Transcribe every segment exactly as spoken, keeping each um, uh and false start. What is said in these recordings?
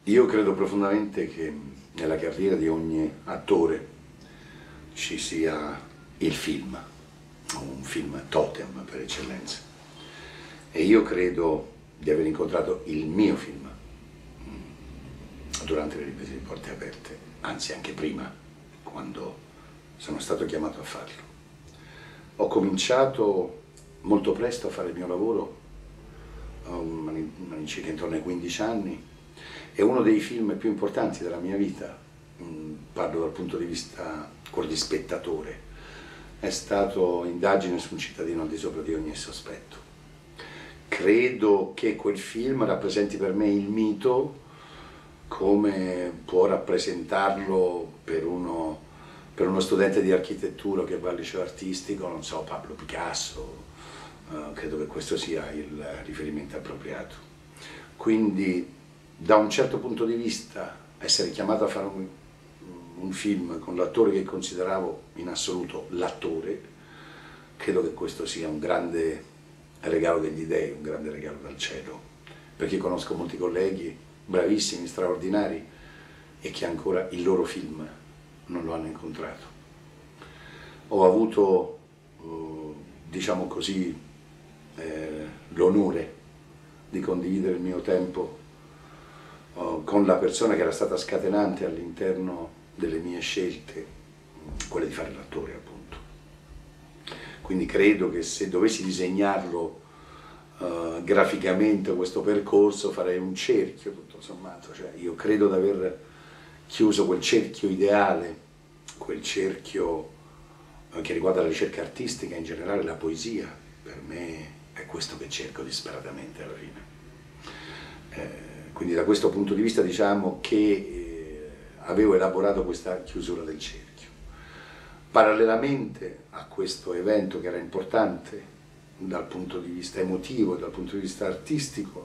Io credo profondamente che nella carriera di ogni attore ci sia il film, un film totem per eccellenza. E io credo di aver incontrato il mio film durante le riprese di Porte Aperte, anzi anche prima, quando sono stato chiamato a farlo. Ho cominciato molto presto a fare il mio lavoro, all'incirca intorno ai quindici anni, e uno dei film più importanti della mia vita, parlo dal punto di vista quello di spettatore, è stato Indagine su un cittadino al di sopra di ogni sospetto. Credo che quel film rappresenti per me il mito come può rappresentarlo per uno, per uno studente di architettura che va al liceo artistico, non so, Pablo Picasso. Uh, credo che questo sia il riferimento appropriato. Quindi, da un certo punto di vista, essere chiamato a fare un, un film con l'attore che consideravo in assoluto l'attore, credo che questo sia un grande regalo degli dèi, un grande regalo dal cielo, perché conosco molti colleghi bravissimi, straordinari, e che ancora il loro film non lo hanno incontrato. Ho avuto, uh, diciamo così, eh, l'onore di condividere il mio tempo uh, con la persona che era stata scatenante all'interno delle mie scelte, quella di fare l'attore, appunto. Quindi credo che se dovessi disegnarlo uh, graficamente questo percorso farei un cerchio, tutto sommato, cioè io credo di aver chiuso quel cerchio ideale, quel cerchio uh, che riguarda la ricerca artistica, in generale la poesia. Per me è questo che cerco disperatamente alla fine. Eh, quindi da questo punto di vista diciamo che eh, avevo elaborato questa chiusura del cerchio. Parallelamente a questo evento che era importante dal punto di vista emotivo e dal punto di vista artistico,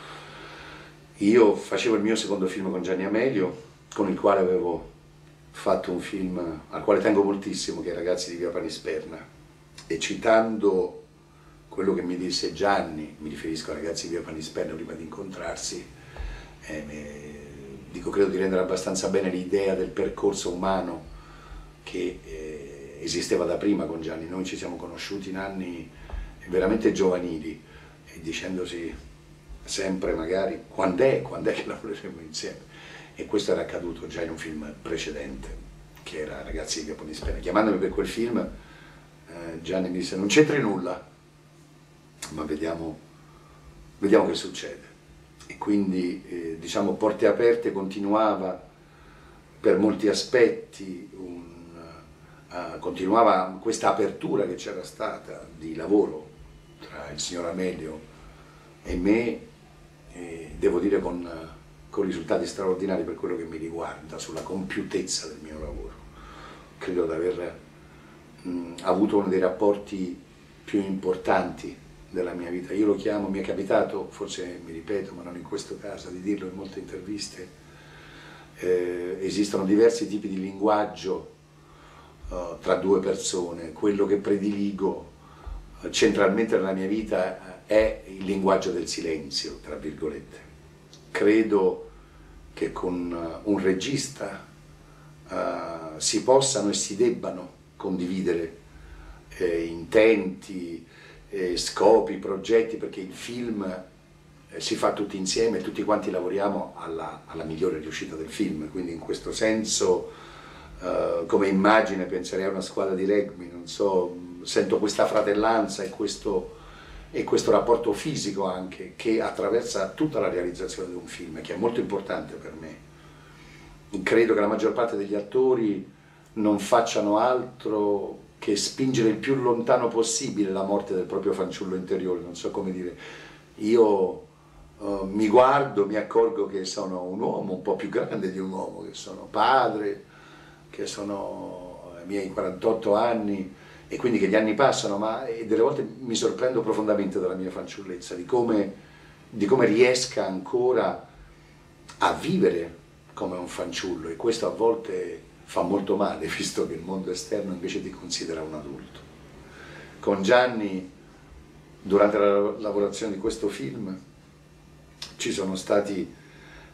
io facevo il mio secondo film con Gianni Amelio, con il quale avevo fatto un film al quale tengo moltissimo, che è Ragazzi di via Panisperna, e citando quello che mi disse Gianni, mi riferisco a Ragazzi di via Panisperna prima di incontrarsi, eh, dico, credo di rendere abbastanza bene l'idea del percorso umano che eh, esisteva da prima con Gianni. Noi ci siamo conosciuti in anni veramente giovanili, e dicendosi sempre magari quando è, quando è che lavoreremo insieme. E questo era accaduto già in un film precedente, che era Ragazzi di via Panisperna. Chiamandomi per quel film, eh, Gianni mi disse: non c'entri nulla, ma vediamo, vediamo che succede. E quindi eh, diciamo Porte Aperte continuava per molti aspetti, un, uh, continuava questa apertura che c'era stata di lavoro tra il signor Amelio e me, e devo dire con, con risultati straordinari per quello che mi riguarda, sulla compiutezza del mio lavoro. Credo di aver mh, avuto uno dei rapporti più importanti della mia vita. Io lo chiamo, mi è capitato, forse mi ripeto, ma non in questo caso, di dirlo in molte interviste, eh, esistono diversi tipi di linguaggio uh, tra due persone. Quello che prediligo uh, centralmente nella mia vita uh, è il linguaggio del silenzio, tra virgolette. Credo che con uh, un regista uh, si possano e si debbano condividere eh, intenti, Eh, scopi, progetti, perché il film eh, si fa tutti insieme e tutti quanti lavoriamo alla, alla migliore riuscita del film. Quindi in questo senso eh, come immagine penserei a una squadra di rugby, non so, sento questa fratellanza e questo, e questo rapporto fisico anche che attraversa tutta la realizzazione di un film, che è molto importante per me. Credo che la maggior parte degli attori non facciano altro che spingere il più lontano possibile la morte del proprio fanciullo interiore, non so come dire. Io uh, mi guardo, mi accorgo che sono un uomo un po' più grande di un uomo, che sono padre, che sono ai miei quarantotto anni, e quindi che gli anni passano, ma e delle volte mi sorprendo profondamente dalla mia fanciullezza, di come, di come riesca ancora a vivere come un fanciullo, e questo a volte fa molto male, visto che il mondo esterno invece ti considera un adulto. Con Gianni, durante la lavorazione di questo film, ci sono stati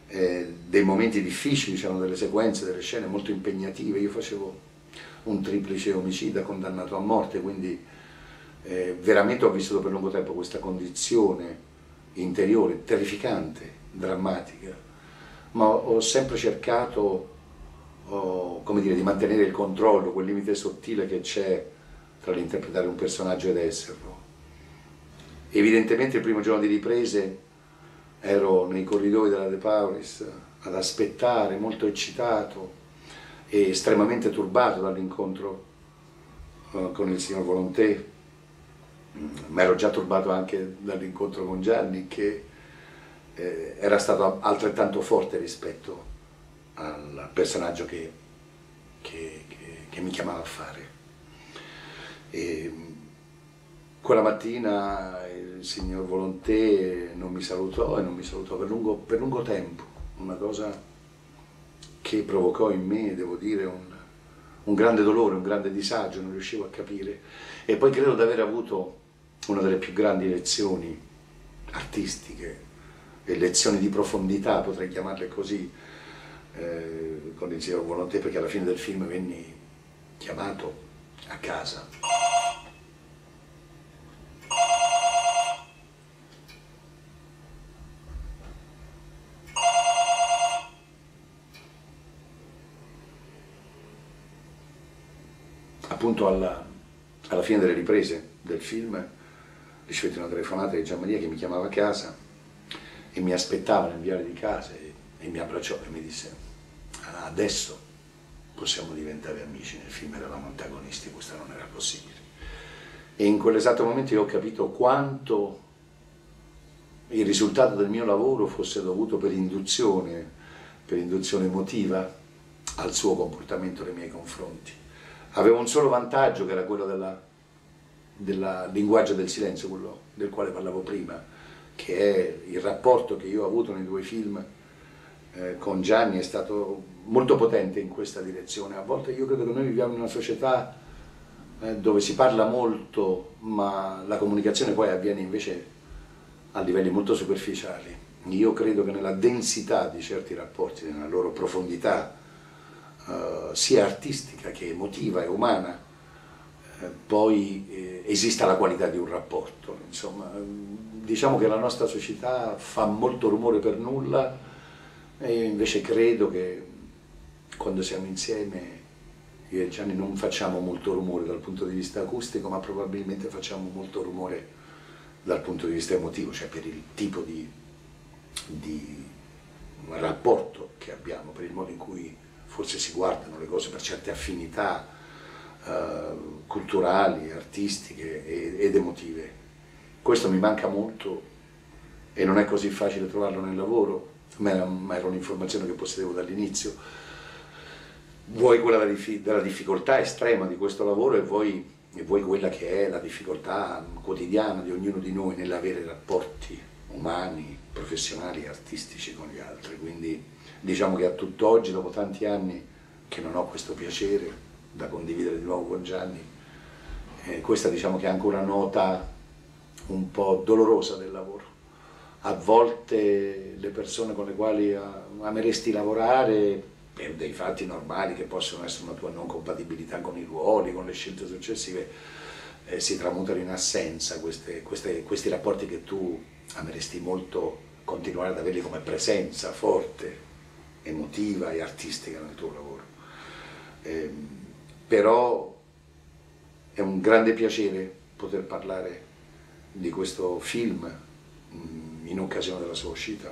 eh, dei momenti difficili, c'erano delle sequenze, delle scene molto impegnative. Io facevo un triplice omicida condannato a morte, quindi eh, veramente ho vissuto per lungo tempo questa condizione interiore, terrificante, drammatica, ma ho sempre cercato, oh, come dire, di mantenere il controllo, quel limite sottile che c'è tra l'interpretare un personaggio ed esserlo. Evidentemente il primo giorno di riprese ero nei corridoi della De Pauris ad aspettare, molto eccitato e estremamente turbato dall'incontro uh, con il signor Volonté, ma ero già turbato anche dall'incontro con Gianni, che eh, era stato altrettanto forte rispetto al personaggio che, che, che, che mi chiamava a fare. E quella mattina il signor Volonté non mi salutò e non mi salutò per lungo, per lungo tempo, una cosa che provocò in me, devo dire, un, un grande dolore, un grande disagio, non riuscivo a capire. E poi credo di aver avuto una delle più grandi lezioni artistiche e lezioni di profondità, potrei chiamarle così, eh, con il signor Volonté, perché alla fine del film venni chiamato a casa. Appunto alla, alla fine delle riprese del film ricevetti una telefonata di Gianmaria che mi chiamava a casa e mi aspettava nel viale di casa e, e mi abbracciò e mi disse: adesso possiamo diventare amici. Nel film eravamo antagonisti, questo non era possibile. E in quell'esatto momento io ho capito quanto il risultato del mio lavoro fosse dovuto per induzione, per induzione emotiva al suo comportamento nei miei confronti. Avevo un solo vantaggio, che era quello del linguaggio del silenzio, quello del quale parlavo prima, che è il rapporto che io ho avuto nei due film eh, con Gianni, è stato molto potente in questa direzione. A volte io credo che noi viviamo in una società eh, dove si parla molto, ma la comunicazione poi avviene invece a livelli molto superficiali. Io credo che nella densità di certi rapporti, nella loro profondità, Uh, sia artistica che emotiva e umana, eh, poi eh, esista la qualità di un rapporto. Insomma, diciamo che la nostra società fa molto rumore per nulla e invece credo che quando siamo insieme io e Gianni non facciamo molto rumore dal punto di vista acustico, ma probabilmente facciamo molto rumore dal punto di vista emotivo, cioè per il tipo di, di rapporto che abbiamo, per il modo in cui forse si guardano le cose, per certe affinità eh, culturali, artistiche ed emotive. Questo mi manca molto e non è così facile trovarlo nel lavoro, ma era, ma era un'informazione che possedevo dall'inizio. Vuoi quella della difficoltà estrema di questo lavoro e vuoi, e vuoi quella che è la difficoltà quotidiana di ognuno di noi nell'avere rapporti umani, professionali e artistici con gli altri. Quindi diciamo che a tutt'oggi, dopo tanti anni che non ho questo piacere da condividere di nuovo con Gianni, eh, questa diciamo che è anche una nota un po' dolorosa del lavoro. A volte le persone con le quali ameresti lavorare, per dei fatti normali che possono essere una tua non compatibilità con i ruoli, con le scelte successive, eh, si tramutano in assenza, queste, queste, questi rapporti che tu ameresti molto continuare ad averli come presenza forte, emotiva e artistica nel tuo lavoro. Eh, però è un grande piacere poter parlare di questo film mh, in occasione della sua uscita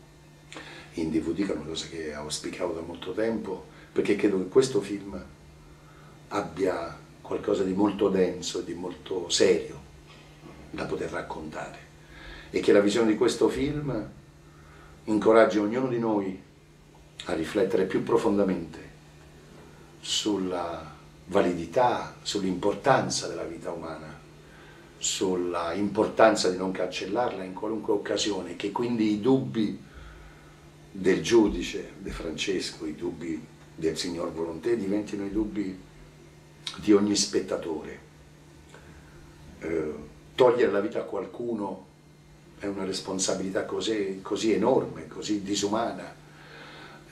in D V D, che è una cosa che auspicavo da molto tempo, perché credo che questo film abbia qualcosa di molto denso e di molto serio da poter raccontare e che la visione di questo film incoraggi ognuno di noi a riflettere più profondamente sulla validità, sull'importanza della vita umana, sulla importanza di non cancellarla in qualunque occasione, che quindi i dubbi del giudice De Francesco, i dubbi del signor Volonté diventino i dubbi di ogni spettatore. Eh, togliere la vita a qualcuno è una responsabilità così, così enorme, così disumana,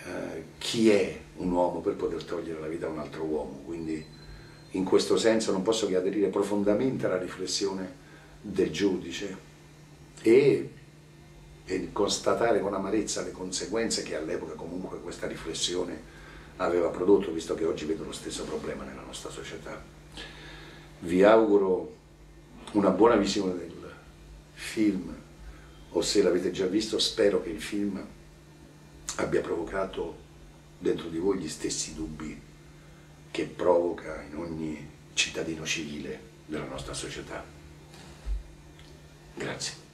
eh, chi è un uomo per poter togliere la vita a un altro uomo. Quindi in questo senso non posso che aderire profondamente alla riflessione del giudice e, e constatare con amarezza le conseguenze che all'epoca comunque questa riflessione aveva prodotto, visto che oggi vedo lo stesso problema nella nostra società. Vi auguro una buona visione del film, o se l'avete già visto spero che il film abbia provocato dentro di voi gli stessi dubbi che provoca in ogni cittadino civile della nostra società. Grazie.